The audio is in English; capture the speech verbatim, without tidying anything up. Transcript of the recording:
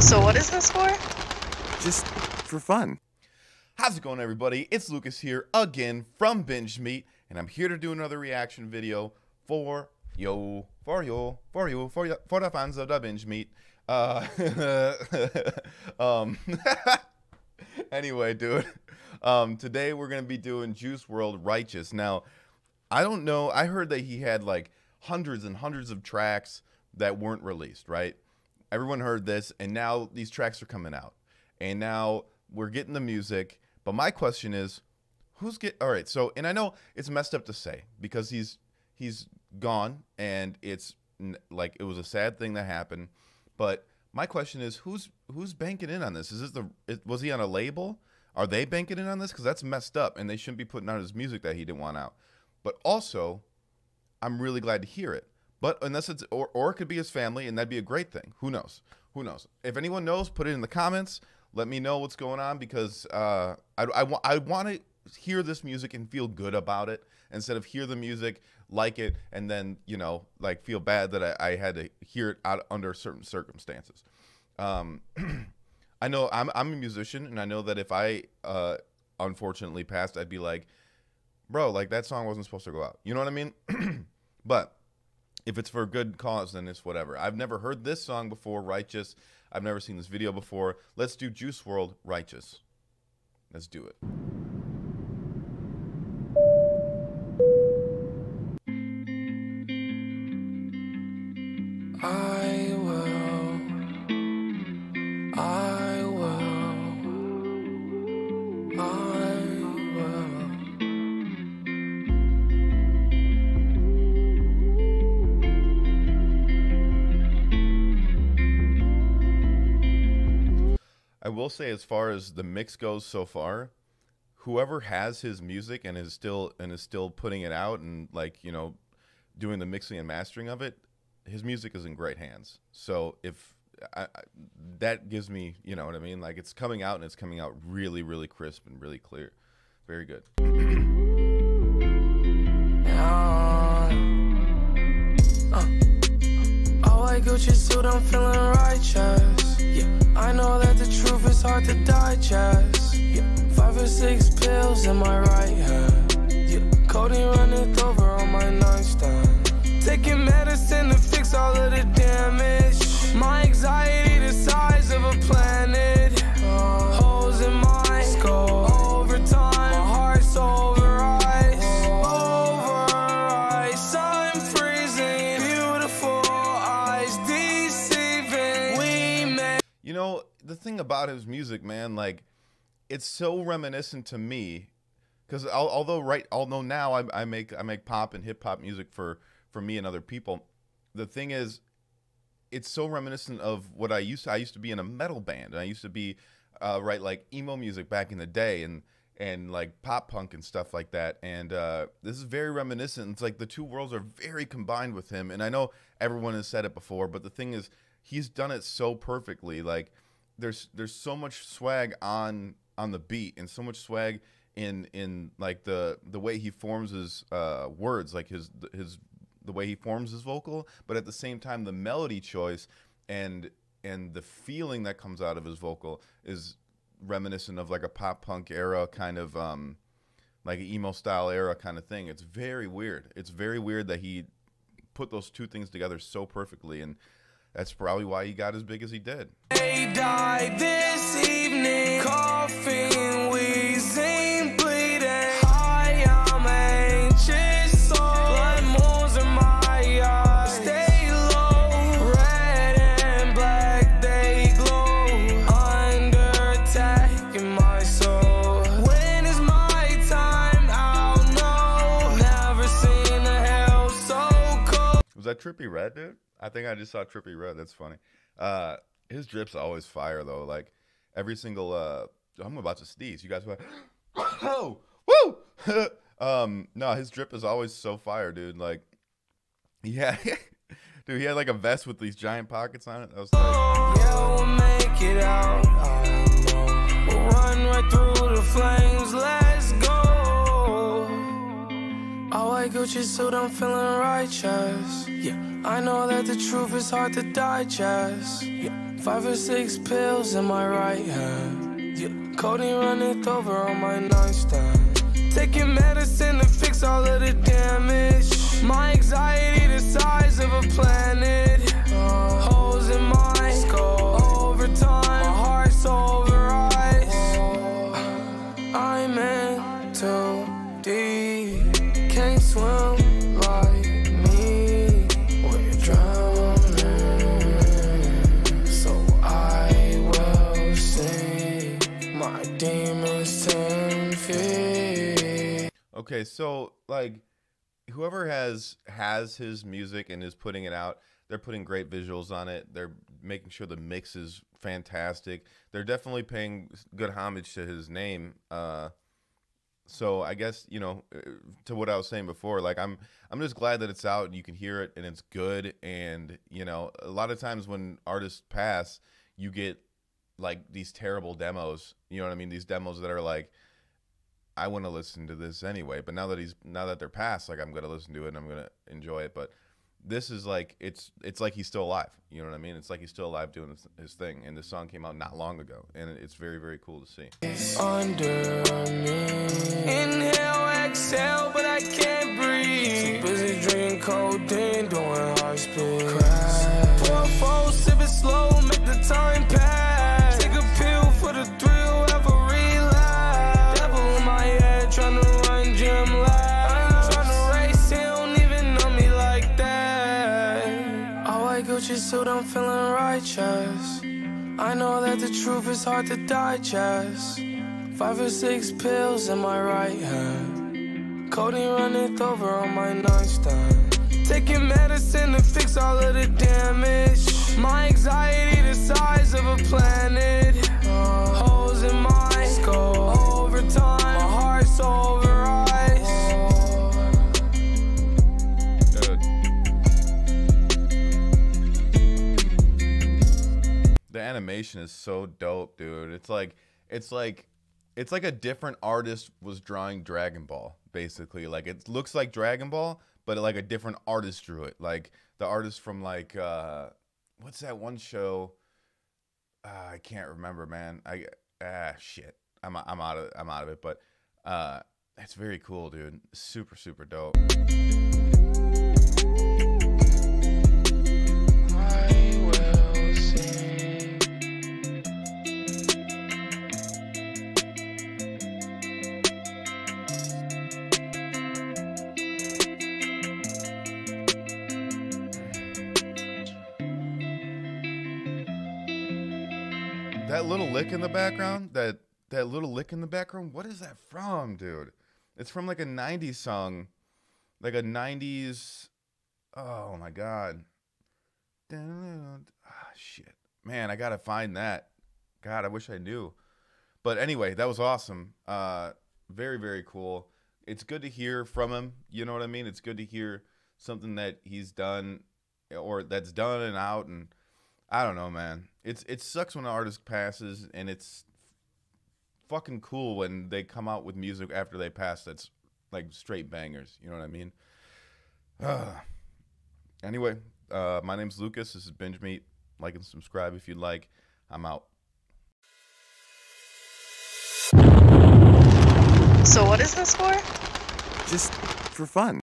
So what is this for? Just for fun. How's it going, everybody? It's Lucas here again from Binge Meat, and I'm here to do another reaction video for yo, for you, for you, for you, for the fans of the Binge Meat. Uh, um, anyway, dude. Um, today we're gonna be doing Juice world Righteous. Now, I don't know. I heard that he had like hundreds and hundreds of tracks that weren't released, right? Everyone heard this, and now these tracks are coming out, and now we're getting the music. But my question is, who's get all right? So, and I know it's messed up to say because he's he's gone, and it's like it was a sad thing that happened. But my question is, who's who's banking in on this? Is this the it, was he on a label? Are they banking in on this? Because that's messed up, and they shouldn't be putting out his music that he didn't want out. But also, I'm really glad to hear it. But unless it's or or it could be his family, and that'd be a great thing. Who knows? Who knows? If anyone knows, put it in the comments. Let me know what's going on, because uh, I I, wa I want to hear this music and feel good about it instead of hear the music, like it, and then you know like feel bad that I, I had to hear it out under certain circumstances. Um, I know I'm I'm a musician, and I know that if I uh, unfortunately passed, I'd be like, bro, like that song wasn't supposed to go out. You know what I mean? But if it's for a good cause, then it's whatever. I've never heard this song before, Righteous. I've never seen this video before. Let's do Juice world Righteous. Let's do it. I will, I will, I will. I will say, as far as the mix goes so far, whoever has his music and is still and is still putting it out and like you know doing the mixing and mastering of it, his music is in great hands. So if I, I, that gives me, you know what I mean, like it's coming out and it's coming out really, really crisp and really clear. Very good. uh, uh, I like Gucci suit, I'm feeling righteous. Yeah, I know that the truth is hard to digest. Yeah, five or six pills in my right hand. Yeah, codeine running over on my nightstand. Taking medicine to fix all of the damage. My anxiety the size of a planet. Uh, holes in my skull. Over time, my heart's over ice. Over ice, I'm freezing. Beautiful eyes deceiving. We made. You know, the thing about his music, man, like it's so reminiscent to me, because although right, although now I, I make I make pop and hip hop music for. for me and other people, the thing is, it's so reminiscent of what I used to. I used to be in a metal band, and I used to be uh, write like emo music back in the day, and and like pop punk and stuff like that. And uh, this is very reminiscent. It's like the two worlds are very combined with him. And I know everyone has said it before, but the thing is, he's done it so perfectly. Like there's there's so much swag on on the beat, and so much swag in in like the the way he forms his uh, words, like his his. the way he forms his vocal, but at the same time the melody choice and and the feeling that comes out of his vocal is reminiscent of like a pop punk era kind of um like an emo style era kind of thing. It's very weird. It's very weird that he put those two things together so perfectly, and that's probably why he got as big as he did. They died this evening, coughing, wheezing, bleeding. High, I'm anxious, so blood moons in my eyes. Stay low, red and black, they glow. Under attack in my soul. When is my time? I'll know. Never seen a hell so cold. Was that Trippie Redd, dude? I think I just saw Trippie Redd. That's funny. Uh, his drip's always fire though. Like every single. Uh, I'm about to sneeze. You guys were. Oh, woo! um, no, his drip is always so fire, dude. Like, yeah, dude, he had like a vest with these giant pockets on it. That was tight. Yeah, we'll make it out. I know. We'll run right through the flames. Let's go. I like Gucci suit, I'm feeling righteous. Yeah, I know that the truth is hard to digest. Yeah, Five or six pills in my right hand. Yeah. Codeine running over on my nightstand. Taking medicine to fix all of the damage. My anxiety the size of a planet. Uh, holes in my skull. Over time, my heart's over ice. I'm in too deep. Can't swim like me. We're drowning. So I will sing my demons ten feet. Okay, so like whoever has has his music and is putting it out, they're putting great visuals on it. They're making sure the mix is fantastic. They're definitely paying good homage to his name. Uh, so I guess, you know, to what I was saying before, like I'm I'm just glad that it's out and you can hear it and it's good. And, you know, a lot of times when artists pass, you get like these terrible demos. You know what I mean? These demos that are like, I want to listen to this anyway, but now that he's now that they're past, like I'm gonna listen to it and I'm gonna enjoy it. But this is like it's it's like he's still alive. You know what I mean? It's like he's still alive doing his, his thing. And this song came out not long ago, and it's very very cool to see. Under me, inhale, exhale, but I can't breathe. Too busy drinking codeine, doing high speed. Crash. Pour a four, sip it slow, make the time pass. Take a pill for the thrill, have a relapse. Devil in my head, trying to run gym laps. Trying to race, he don't even know me like that. All white Gucci suit, I'm feeling righteous. I know that the truth is hard to digest. Five or six pills in my right hand. Codeine running over on my nightstand. Taking medicine to fix all of the damage. My anxiety the size of a planet. Uh, holes in my skull. Over time, my heart's over ice. Dude. The animation is so dope, dude. It's like it's like it's like a different artist was drawing Dragon Ball, basically. Like it looks like Dragon Ball, but like a different artist drew it. Like the artist from like uh what's that one show? Uh, I can't remember, man. I ah shit. I'm I'm out of I'm out of it, but uh it's very cool, dude. Super super dope. That little lick in the background, that that little lick in the background, what is that from, dude? It's from like a nineties song, like a nineties, oh my God. Ah, shit. Man, I gotta find that. God, I wish I knew. But anyway, that was awesome. Uh, very, very cool. It's good to hear from him, you know what I mean? It's good to hear something that he's done or that's done and out, and I don't know, man. It's it sucks when an artist passes, and it's fucking cool when they come out with music after they pass that's like straight bangers. You know what I mean? Uh, anyway, uh, my name's Lucas. This is Binge Meat. Like and subscribe if you'd like. I'm out. So what is this for? Just for fun.